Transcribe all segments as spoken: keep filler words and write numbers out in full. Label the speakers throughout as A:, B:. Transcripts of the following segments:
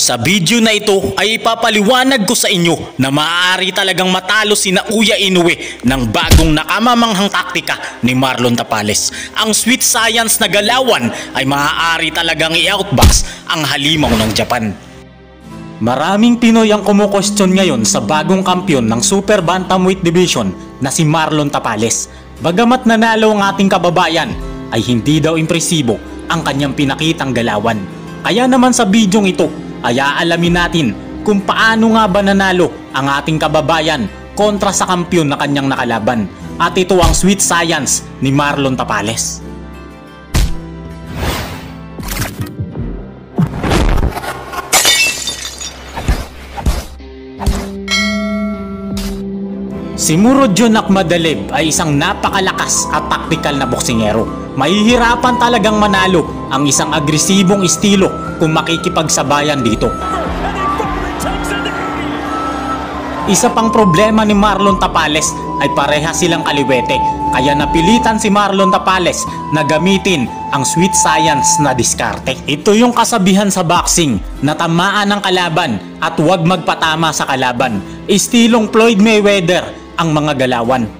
A: Sa video na ito ay ipapaliwanag ko sa inyo na maaari talagang matalo sina Kuya Inoue ng bagong nakamamanghang taktika ni Marlon Tapales. Ang sweet science na galawan ay maaari talagang i-outbox ang halimaw ng Japan. Maraming Pinoy ang kumukwestiyon ngayon sa bagong kampyon ng Super Bantamweight Division na si Marlon Tapales. Bagamat nanalo ang ating kababayan ay hindi daw impresibo ang kanyang pinakitang galawan. Kaya naman sa bidyong ito ay aalamin natin kung paano nga ba nanalo ang ating kababayan kontra sa kampyon na kanyang nakalaban. At ito ang sweet science ni Marlon Tapales. Si Murodjon Akhmadaliev ay isang napakalakas at taktikal na boksingero. Mahihirapan talagang manalo ang isang agresibong estilo kung makikipagsabayan dito. Isa pang problema ni Marlon Tapales ay pareha silang kaliwete, kaya napilitan si Marlon Tapales na gamitin ang sweet science na diskarte. Ito yung kasabihan sa boxing na tamaan ng kalaban at huwag magpatama sa kalaban. Estilong Floyd Mayweather ang mga galawan.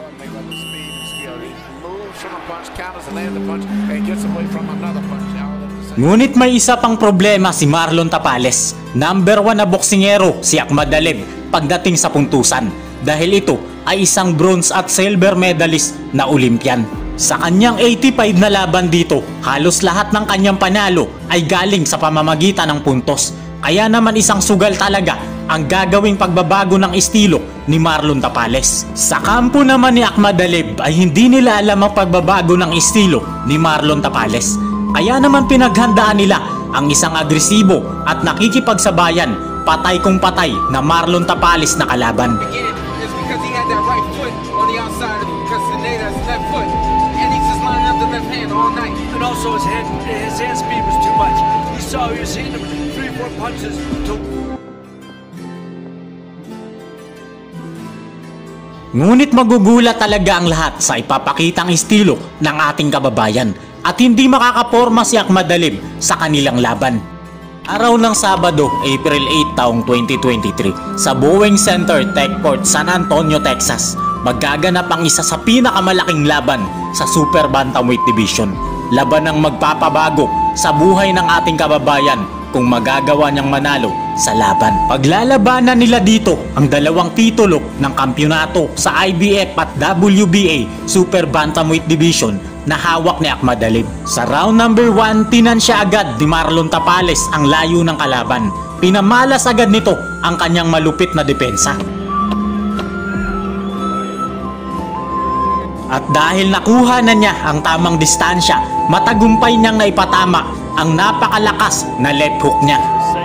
A: Ngunit may isa pang problema si Marlon Tapales. Number one na boksingero si Akhmadaliev pagdating sa puntusan, dahil ito ay isang bronze at silver medalist na Olympian. Sa kanyang eighty-five na laban dito, halos lahat ng kanyang panalo ay galing sa pamamagitan ng puntos. Kaya naman isang sugal talaga ang gagawing pagbabago ng estilo ni Marlon Tapales. Sa kampo naman ni Akhmadaliev ay hindi nila alam ang pagbabago ng estilo ni Marlon Tapales. Kaya naman pinaghandaan nila ang isang agresibo at nakikipagsabayan, patay kung patay na Marlon Tapales na kalaban. Ngunit magugulat talaga ang lahat sa ipapakitang estilo ng ating kababayan at hindi makakaporma si Akhmadaliev sa kanilang laban. Araw ng Sabado, April eight taong twenty twenty-three, sa Boeing Center Techport, San Antonio, Texas, magaganap ang isa sa pinakamalaking laban sa Super Bantamweight Division. Laban ang magpapabago sa buhay ng ating kababayan kung magagawa niyang manalo sa laban. Paglalabanan nila dito ang dalawang titulo ng kampyonato sa I B F at W B A Super Bantamweight Division na hawak ni Akhmadaliev. Sa round number one, tinansya agad ni Marlon Tapales ang layo ng kalaban. Pinamalas agad nito ang kanyang malupit na depensa. At dahil nakuha na niya ang tamang distansya, matagumpay niyang naipatama ang napakalakas na left hook niya.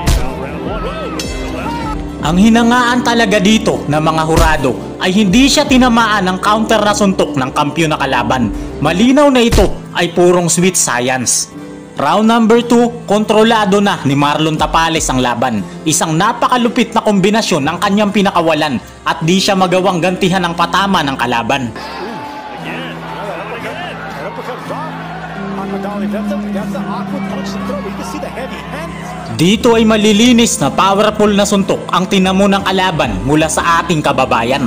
A: Ang hinangaan talaga dito ng mga hurado ay hindi siya tinamaan ng counter na suntok ng kampyon na kalaban. Malinaw na ito ay purong sweet science. Round number two, kontrolado na ni Marlon Tapales ang laban. Isang napakalupit na kombinasyon ng kanyang pinakawalan at di siya magawang gantihan ng patama ng kalaban. Dito ay malilinis na powerful na suntok ang tinamo ng kalaban mula sa ating kababayan.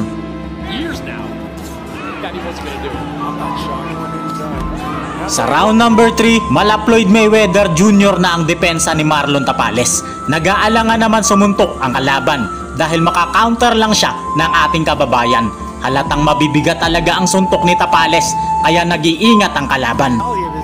A: Sa round number three, mala Floyd Mayweather Junior na ang depensa ni Marlon Tapales. Nag-aalangan naman sumuntok ang kalaban dahil makakounter lang siya ng ating kababayan. Halatang mabibigat talaga ang suntok ni Tapales kaya nag-iingat ang kalaban.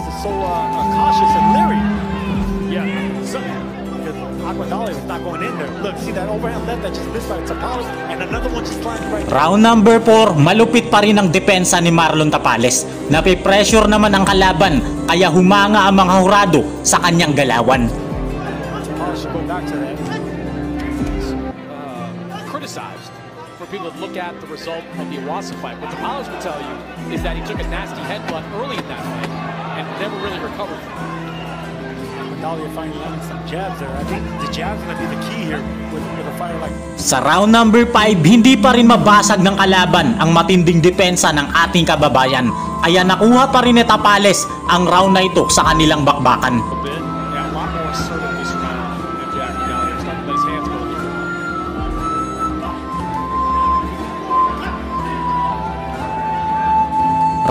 A: Round number four, malupit pa rin ang depensa ni Marlon Tapales. Napipressure naman ang kalaban kaya humanga ang mga hurado sa kanyang galawan.
B: For people to look at the result of the Iwasa fight, what Tapales would tell you is that he took a nasty headbutt early in that fight and never really recovered from it.
A: Sa round number five, hindi pa rin mabasag ng kalaban ang matinding depensa ng ating kababayan. Kaya nakuha pa rin ni Tapales ang round na ito sa kanilang bakbakan.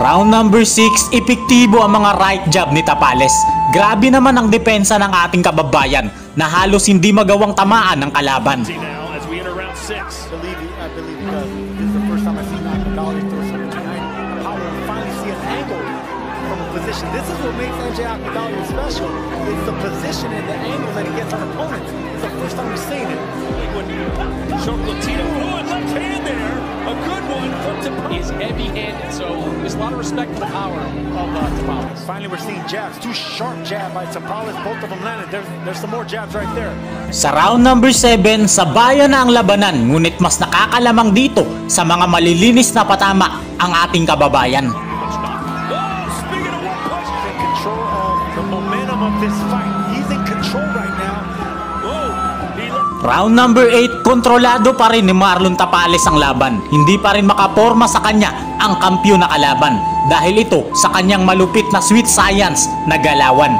A: Round number six, epektibo ang mga right jab ni Tapales. Grabe naman ang depensa ng ating kababayan na halos hindi magawang tamaan ng kalaban.
C: See now as we enter round six.
D: I believe he, I believe he does. This is the first time I've seen Akpadali throw something tonight. How we finally see an angle from a position. This is what makes M J Akpadali special. It's the position and the angle that he gets on opponents. It's the first time we've seen it.
C: Short Latino. Oh, and left hand there. A good one from Tapales.
B: He's heavy-handed, so there's a lot of respect for the power of uh, Tapales.
D: Finally, we're seeing jabs. Two sharp jab by Tapales. Both of them landed. There's, there's some more jabs right there.
A: Sa round number seven, sabayan na ang labanan, ngunit mas nakakalamang dito sa mga malilinis na patama ang ating kababayan.
C: Oh, speaking of one punch.
D: He's in control of the momentum of this fight. He's in control right now.
C: Whoa. He looked.
A: Round number eight, kontrolado pa rin ni Marlon Tapales ang laban. Hindi pa rin makaporma sa kanya ang kampyon na kalaban dahil ito sa kanyang malupit na sweet science na galawan.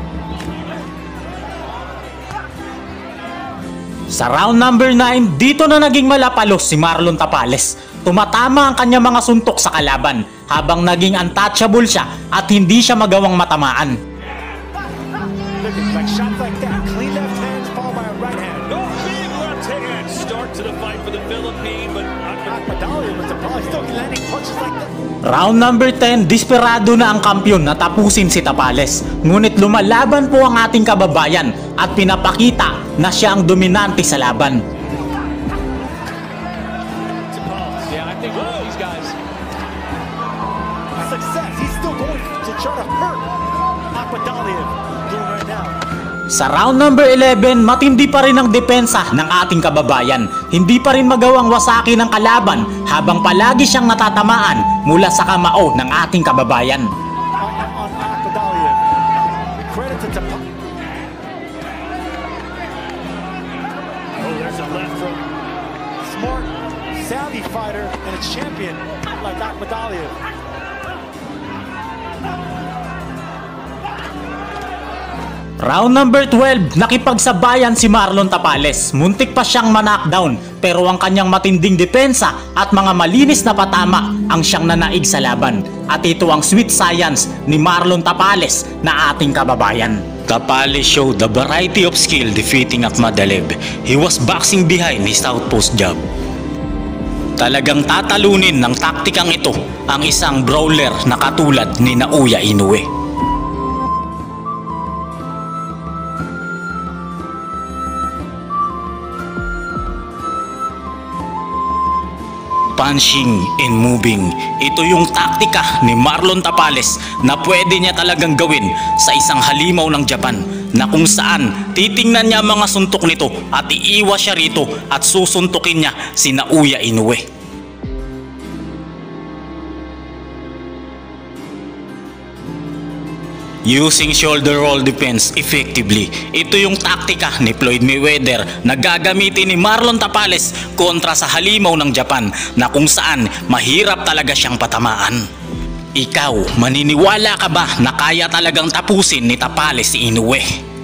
A: Sa round number nine, dito na naging malapalos si Marlon Tapales. Tumatama ang kanyang mga suntok sa kalaban habang naging untouchable siya at hindi siya magawang matamaan.
D: Look at like shots like that. Clean left hands followed by a right hand.
C: No big left hand. Start to the fight for the Philippine, but
D: Akpadali was Tapales still landing punches like that.
A: Round number ten, desperado na ang kampyon na tapusin si Tapales. Ngunit lumalaban po ang ating kababayan at pinapakita na siya ang dominante sa laban.
B: Yeah, I think both of these guys.
D: Success. He's still going to try to hurt Akpadali doing right now.
A: Sa round number eleven, matindi pa rin ang depensa ng ating kababayan. Hindi pa rin magawang wasaki ng kalaban habang palagi siyang natatamaan mula sa kamao ng ating kababayan.
D: On, on, on Akpadali. Credit to Tapales.
C: oh, there's a left from.
D: Smart, savvy fighter and a champion like Akpadali.
A: Round number twelve, nakipagsabayan si Marlon Tapales. Muntik pa siyang ma-knockdown pero ang kanyang matinding depensa at mga malinis na patama ang siyang nanaig sa laban. At ito ang sweet science ni Marlon Tapales na ating kababayan. Tapales showed the variety of skill defeating Akhmadaliev. He was boxing behind his southpaw jab. Talagang tatalunin ng taktikang ito ang isang brawler na katulad ni Naoya Inoue. Punching and moving. Ito yung taktika ni Marlon Tapales na pwede niya talagang gawin sa isang halimaw ng Japan na kung saan titingnan niya mga suntok nito at iiwas siya rito at susuntukin niya si Naoya Inoue. Using shoulder roll defense effectively. Ito yung taktika ni Floyd Mayweather na gagamitin ni Marlon Tapales kontra sa halimaw ng Japan na kung saan mahirap talaga siyang patamaan. Ikaw, maniniwala ka ba na kaya talagang tapusin ni Tapales si Inoue?